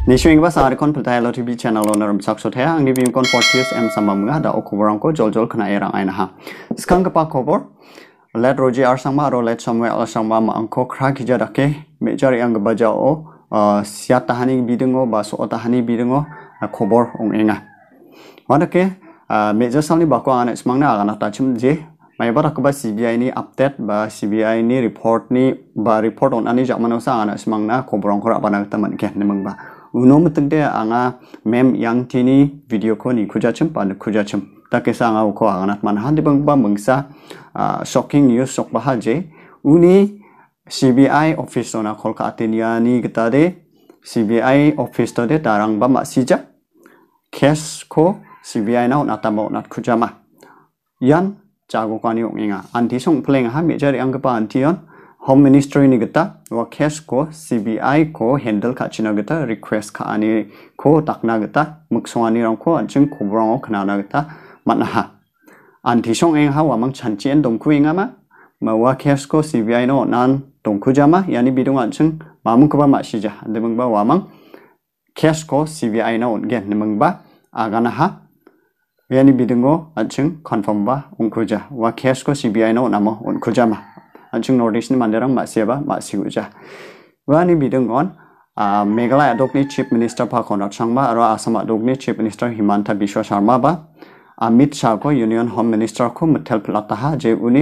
Nishuing ba sari kon peltai HTV channel owner sakso thaya ang review kon Fortius M samamga da okuborang ko jol kena erang aina ha. Sekarang kepa kobor let Rosy R Sangma ro let Samuel R Sangma ma angko kra kija dake mejari ang baja o siat tahani bidengo ba so tahani bidengo kobor ong enga. Wadake meja salni bako ana smangna agana tachim je mai barak ba CBI ni update ba CBI ni report ni ba report on ani jamano sa ana smangna koborong kora bana taman ke nemang ba uno mutengde anga mem Yangtee ni video ko ni kujachim pa kujachim takesa anga ko agana man handi bang ba mengsa shocking news sok bahaje uni CBI office ona kolkata ni kita de CBI office to de tarang ba masija case ko CBI na natamo nat kujama yan jago kani onginga anti song pleng ha mejari angpa antion home ministry ni gata wa case ko CBI ko handle ka china gata request ka ani ko takna gata muksongani rang ko anching kobrang khna na gata manha anti song eng ha wa mang chanchen dongku inga ma wa case ko CBI no nan dongku jama yani bidung anching mamung ko ba ma sija demang ba wa mang case ko CBI na on gen nemang ba agana ha yani bidungo anching confirm ba ungkuja wa case ko CBI no namo ungkuja ma anching Inter-Dist ni manderang ma siaba ma siguja wani bidungon Meghalaya dokni chief minister pa R Sangma aro Assam dokni chief minister Himanta Biswa Sharma ba Amit Shah ko union home minister ko mutel plata ha je uni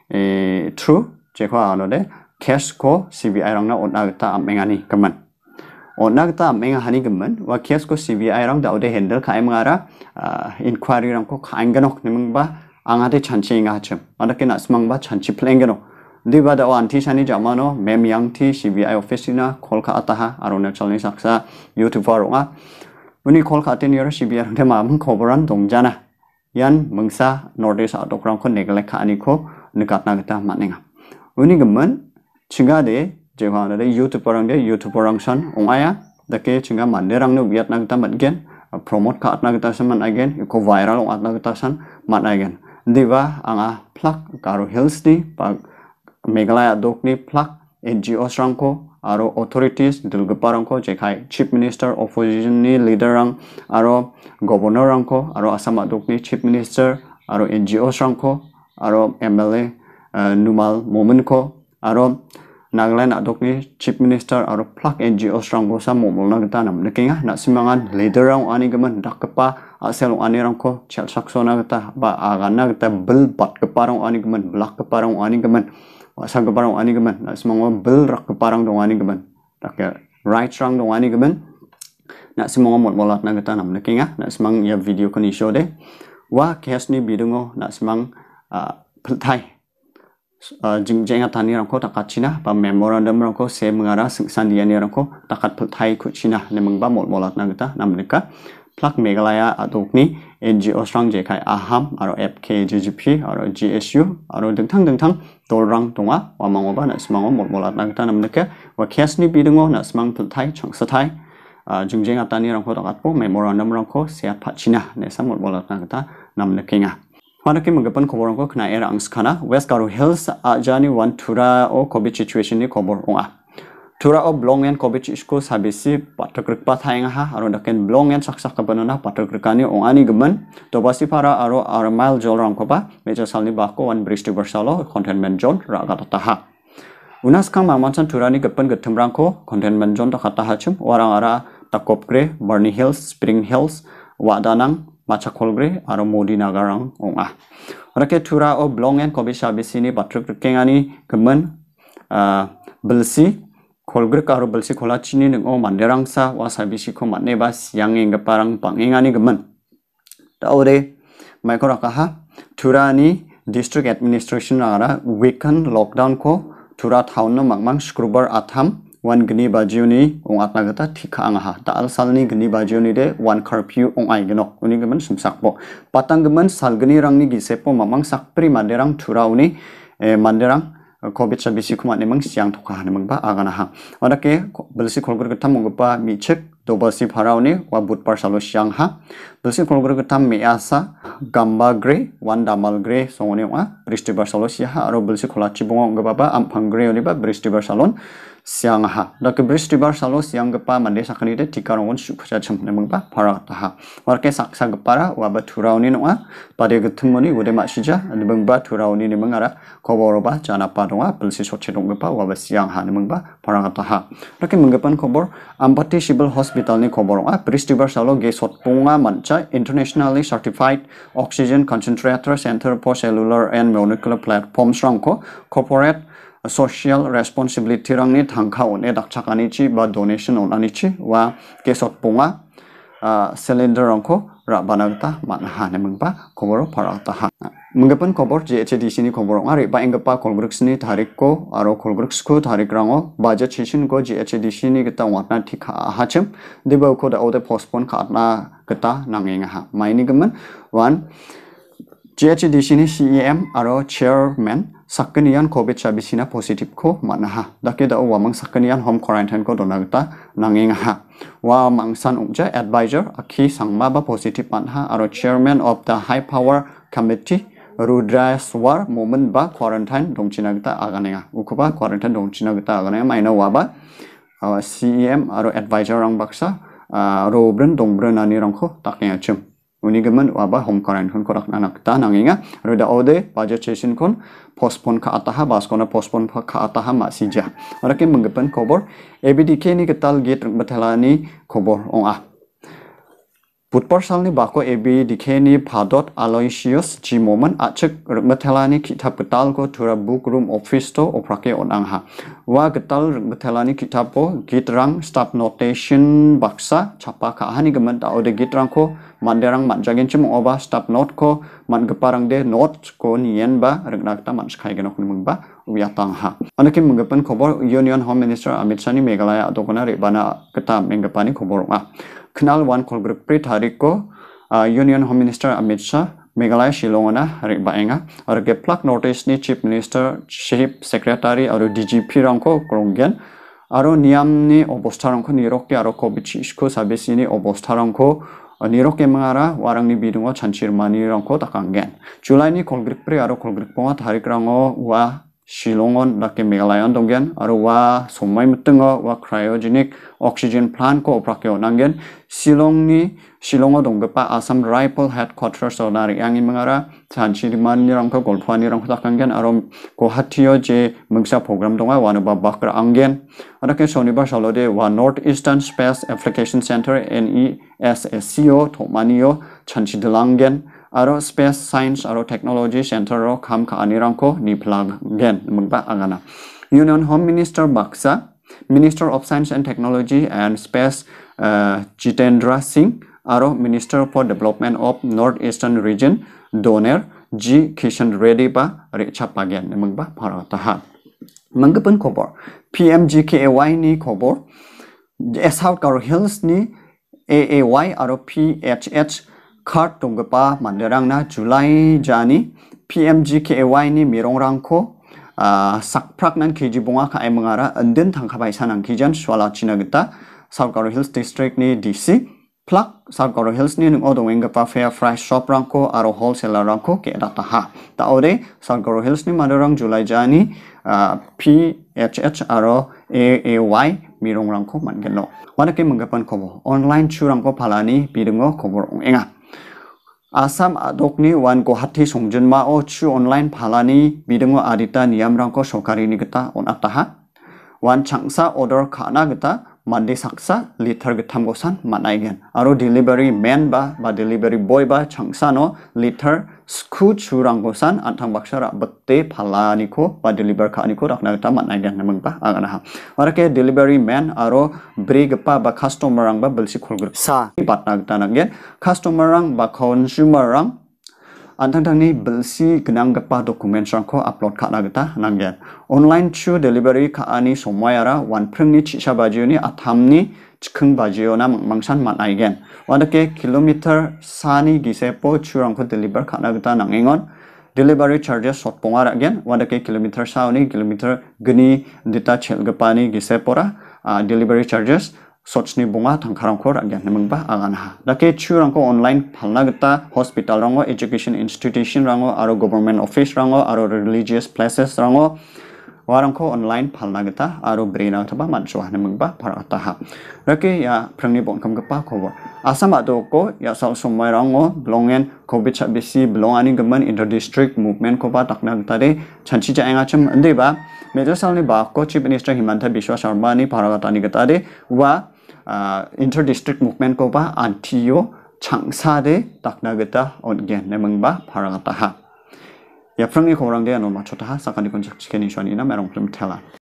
true je ko anode case ko CBI rang na onagta amengani kaman onagta menga hani gemen wa case ko CBI rang da ode handle ka emngara enquiry rang ko khainganok nemang ba angate chanchi nga chem adake na smang ba chanchi plengeno diba da anti sani jamano mem Yangtee CBI office na kolkata ha arona chalni saksa youtuber nga uni kolkata ni CBI rang de ma mung khoboran dongjana yan mengsa Inter-Dist adokrang ko neglect ka ani ko nikatna gata manenga uni gemen chinga de jewa na de YouTuber rang san ongaya dake chinga manderang no vietnam ta matgen promote ka atna gata saman again ko viral ong atna gata san man again diva anga plak karo hills ni pa Meghalaya dok ni plak NGOs rang ko aro authorities dulgapa rang ko jekai chief minister opposition ni leader rang aro governor rang ko aro Assam dok ni chief minister aro NGOs rang ko aro MLA numal moment ko aro Nagaland adokni chief minister aro plak NGOs rang bosa momol na gata nam nekinga na simangan leader rang ani gaman dakpa asel ani rang ko chel saksona gata ba agana gata bil bat keparang ani gaman blak keparang ani gaman wasa keparang ani gaman na simango bil rak keparang dong ani gaman dak right rang dong ani gaman na simango molat na gata nam nekinga na simang ya video ko ni show de wa case ni bidungo na simang peltai jingjenga tani rangko takat China ba memorandum rangko se mengara sangsandiani rangko takat peltai ku China nemang ba molat na gata namneka plak Meghalaya adokni NGOs rang jekai aham aro FKJGP aro GSU aro dengtang dolrang tonga wamang ba na semango molat na gata namneka wa case ni bidungo na semang peltai changsatai jingjenga tani rangko takat po memorandum rangko seat pat China ne samot molat na gata namnekenga Wadake magapan koborong ko kena era angskana West Garo Hills jani wan tura o COVID situation ni kobor onga. Tura o blongen COVID isko sabisi patakrik pathainga ha aro daken blongen saksak kabanana patakrikani ongani gemen tobasi para aro armail jolrang ko ba meja salni bako wan bridge versalo containment zone ragata taha. Unas kang mamansan tura ni gepen getemrang ko containment zone takata hachum warang ara Takopgre, Barney Hills, Spring Hills, Wadanang Machakolgre aro Modi Nagarang onga. Rake tura o blongen kobi sabisi ni batruk kengani kemen belsi kolgre aro belsi kolachini ning o manderang sa wa sabisi ko manne bas yang ing parang pangengani kemen. Taure maikorakaha tura ni district administration ara weekend lockdown ko tura town no mangmang scruber atham one gni bajuni ong atna gata thika anga ta al salni gni bajuni de one curfew ong ai gno uni gemen sumsakbo patang gemen salgni rangni gisepo mamang sakpri manderang thurauni manderang covid sabisi kuma nemang siang thoka nemang ba agana ha odake belsi kolgor gata mongpa michek dobasi pharauni wa budpar salo siang ha belsi kolgor gata measa gamba gre one damal gre songoni wa bristibar salo sia aro belsi kholachi bongong gaba ba amphang gre oni ba bristibar salon siang ha dak beristibar salo siang gepa mande sakani de tikarongon sukhja chem nemengba para taha warke saksa gepara waba thurauni nonga pade gethungmoni wode masija nebengba thurauni nemengara khoboroba janapa donga pelsi soche donggepa waba siang ha nemengba para taha rake menggepan khobor Ampati Civil Hospital ni khoboronga beristibar salo ge sotpunga mancha internationally certified oxygen concentrator center for cellular and molecular platforms rangko corporate social responsibility rangni thangkha one dakchakani chi ba donation onani chi wa kesot punga cylinder rangko rabanagta manha nemengba khobor parata ha menggapan khobor HTV ni khobor ngari ba engpa kolgruks ni tarik ko aro kolgruks ko tarik rango budget session ko HTV ni kita watna thikha hachem deba ko da ode postpone khatna kita nangenga ha maini gaman one GHDC ni CEM aro chairman sakanian COVID chabisina positive ko manaha dake da wamang sakanian home quarantine ko donagta nangenga ha wa mangsan ungja advisor akhi sangma ba positive manha aro chairman of the high power committee Rosy R moment ba quarantine dongchinagta aganenga ukuba quarantine dongchinagta aganenga maina waba CEM aro advisor rang baksa robren dongbren ani rangko taknya chem unigaman waba home quarantine korak nanakta nanginga roda ode budget session kon postpone ka ataha baskona postpone ka ataha masija orake menggepan khobor ABDK ni ketal gate bathalani khobor onga Putparsal ni bako ABDK ni Padot Aloysius G moment achek bathalani kitab ketal ko thura book room office to oprake onangha wa ketal bathalani kitab po gitrang staff notation baksa chapa ka hani gaman ta ode gitrang ko manderang manjagen chim oba staff note ko man geparang de note ko nien ba regnakta man skai genok nimung ba uyatang ha anake menggepan khobor Union Home Minister Amit Shah ni Meghalaya adokona rebana keta menggepani khobor nga Knal one kolgrup pri tarik ko Union Home Minister Amit Shah Meghalaya Shillongona rebaenga arge plak notice ni Chief Minister Chief Secretary aro DGP rangko kronggen aro Niam ni obostha rangko nirokke aro COVID ko sabesi ni obostha rangko nirokke mangara warang ni bidungo chanchirmani rangko takanggen July ni kolgrup pri aro kolgrup ponga tarik rango wa Shillongon dake Meghalaya donggen aro wa somai metengo wa cryogenic oxygen plant ko oprake onanggen Shillongo donggepa Assam Rifle Headquarters onari yangi mangara chanchirmani rangko golpani rangko takanggen aro Guwahatiyo je mengsa program donga wanaba bakra anggen adake shonibar salode wa Northeastern Space Application Center NESSCO thomaniyo chanchidelanggen aro Space Science aro Technology Center ro kam ka anirangko ni plug gen mengba angana Union Home Minister baksa Minister of Science and Technology and Space Jitendra Singh aro Minister for Development of Northeastern Region Donor G Kishan Reddy ba recha pagen mengba parataha menggepen khobor PMGKAY ni khobor South Karo Hills ni AAY aro PHH card tonggepa manderang na July jani PMGKAY ni mirongrangko sakprak nan kijibunga ka mengara anden thangkhabai sanang kijan swala china gita South Karo Hills district ni DC plak South Karo Hills ni nung odong enggepa fair price shop rangko aro wholesaler rangko ke dataha taode South Karo Hills ni manderang July jani PHH aro AAY mirongrangko mangeno wanake menggapan kobo online churangko Palani bidungo kobor ongenga Assam adokni wan Guwahati songjunma o chu online Palani bidungo adita Niam rangko sokari ni geta on ataha wan changsa order kana geta mande saksa liter getam gosan manaigen aro delivery man ba delivery boy ba changsa no liter sku churang gosan antang baksara bette Palani ko ba deliver ka ani ko rakna geta manaigen namang ba agana ha warake delivery man aro brig pa ba customer rang ba belsi khulgur sa patna geta nanggen customer rang ba consumer rang antang-tangni belsi genang gepa dokumen rangko upload ka nageta nanggen online chu delivery ka ani somayara wan prengni chisa bajio ni athamni chikeng bajio na mangsan manaigen wadake kilometer sani gisepo chu rangko deliver ka nageta nangengon delivery charges sotponga ragen wadake kilometer sauni kilometer geni dita chelgepani gisepora delivery charges sochni bunga tangkarangko ragen namengba aganha dake churangko online palna gita hospital rango education institution rango aro government office rango aro religious places rango warangko online palna gita aro brina taba mansuah nemengba para taha rake ya prangni bon kamgpa khobor asam adoko ya sal somai rango blongen covid 19 blongani gaman inter-district movement ko ba takna gita de chanchi ja engacham andeba Major salni ba ko Chief Minister Himanta Biswa Sharma ni para gita ni gita de wa inter-district movement ko ba antio changsa de takna gita ongen nemengba para gita ha ya prangni khorang de anoma chota ha sakani konjak chikeni shwani na merong film tela